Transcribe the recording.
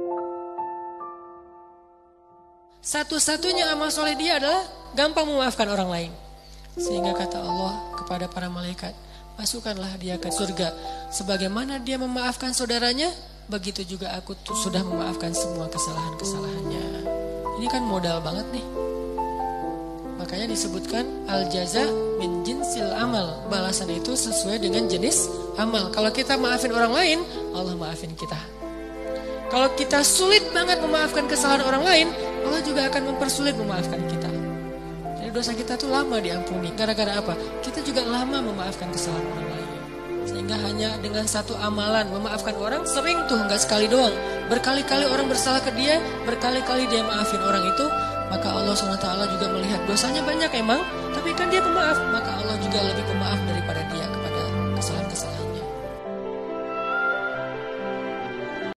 Satu-satunya amal soleh dia adalah gampang memaafkan orang lain. Sehingga kata Allah kepada para malaikat, masukkanlah dia ke surga. Sebagaimana dia memaafkan saudaranya, begitu juga aku sudah memaafkan semua kesalahan-kesalahannya. Ini kan modal banget nih. Makanya disebutkan al-jaza min jinsil amal. Balasan itu sesuai dengan jenis amal. Kalau kita maafin orang lain, Allah maafin kita. Kalau kita sulit banget memaafkan kesalahan orang lain, Allah juga akan mempersulit memaafkan kita. Jadi dosa kita tuh lama diampuni. Gara-gara apa? Kita juga lama memaafkan kesalahan orang lain. Sehingga hanya dengan satu amalan memaafkan orang, sering tuh, nggak sekali doang. Berkali-kali orang bersalah ke dia, berkali-kali dia maafin orang itu, maka Allah SWT juga melihat dosanya banyak emang, tapi kan dia pemaaf, maka Allah juga lebih pemaaf